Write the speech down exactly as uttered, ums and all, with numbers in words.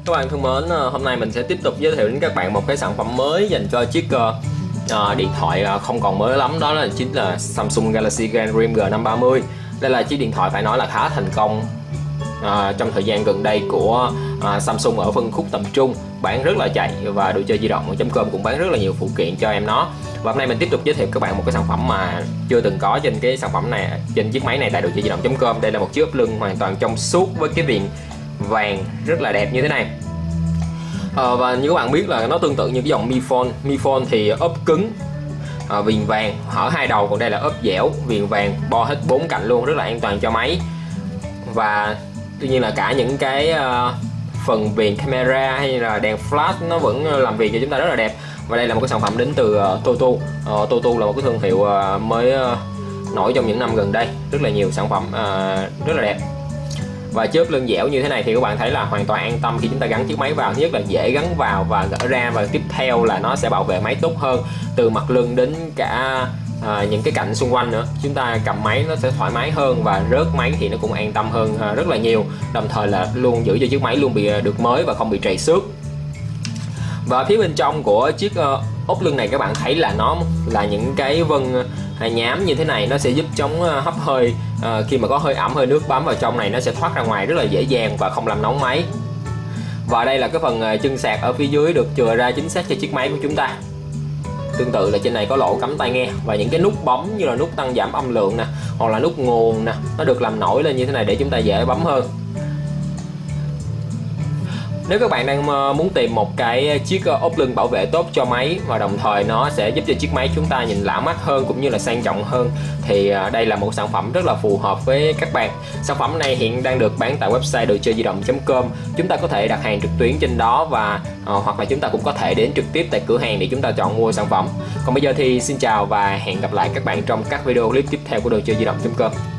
Các bạn thân mến, hôm nay mình sẽ tiếp tục giới thiệu đến các bạn một cái sản phẩm mới dành cho chiếc uh, điện thoại không còn mới lắm, đó là chính là Samsung Galaxy Grand Rim G năm ba mươi. Đây là chiếc điện thoại phải nói là khá thành công uh, trong thời gian gần đây của uh, Samsung ở phân khúc tầm trung, bán rất là chạy, và đồ chơi di động chấm com cũng bán rất là nhiều phụ kiện cho em nó. Và hôm nay mình tiếp tục giới thiệu các bạn một cái sản phẩm mà chưa từng có trên cái sản phẩm này, trên chiếc máy này tại đồ chơi di động chấm com. Đây là một chiếc ốp lưng hoàn toàn trong suốt với cái viền vàng rất là đẹp như thế này. À, và như các bạn biết là nó tương tự như cái dòng Mi Fold. Mi Fold thì ốp cứng, à, viền vàng hở hai đầu, còn đây là ốp dẻo, viền vàng bo hết bốn cạnh luôn, rất là an toàn cho máy. Và tuy nhiên là cả những cái uh, phần viền camera hay là đèn flash nó vẫn làm việc cho chúng ta rất là đẹp. Và đây là một cái sản phẩm đến từ uh, Toto. uh, Toto là một cái thương hiệu uh, mới uh, nổi trong những năm gần đây, rất là nhiều sản phẩm uh, rất là đẹp. Và chớp lưng dẻo như thế này thì các bạn thấy là hoàn toàn an tâm khi chúng ta gắn chiếc máy vào. Thứ nhất là dễ gắn vào và gỡ ra, và tiếp theo là nó sẽ bảo vệ máy tốt hơn từ mặt lưng đến cả à, những cái cạnh xung quanh nữa. Chúng ta cầm máy nó sẽ thoải mái hơn, và rớt máy thì nó cũng an tâm hơn à, rất là nhiều. Đồng thời là luôn giữ cho chiếc máy luôn bị được mới và không bị trầy xước. Và phía bên trong của chiếc uh, ốp lưng này các bạn thấy là nó là những cái vân uh, nhám như thế này. Nó sẽ giúp chống uh, hấp hơi, uh, khi mà có hơi ẩm, hơi nước bám vào trong này nó sẽ thoát ra ngoài rất là dễ dàng và không làm nóng máy. Và đây là cái phần uh, chân sạc ở phía dưới được chừa ra chính xác cho chiếc máy của chúng ta. Tương tự là trên này có lỗ cắm tai nghe, và những cái nút bấm như là nút tăng giảm âm lượng nè, hoặc là nút nguồn nè, nó được làm nổi lên như thế này để chúng ta dễ bấm hơn. Nếu các bạn đang muốn tìm một cái chiếc ốp lưng bảo vệ tốt cho máy, và đồng thời nó sẽ giúp cho chiếc máy chúng ta nhìn lạ mắt hơn cũng như là sang trọng hơn, thì đây là một sản phẩm rất là phù hợp với các bạn. Sản phẩm này hiện đang được bán tại website đồ chơi di động chấm com. Chúng ta có thể đặt hàng trực tuyến trên đó, và uh, hoặc là chúng ta cũng có thể đến trực tiếp tại cửa hàng để chúng ta chọn mua sản phẩm. Còn bây giờ thì xin chào và hẹn gặp lại các bạn trong các video clip tiếp theo của đồ chơi di động chấm com.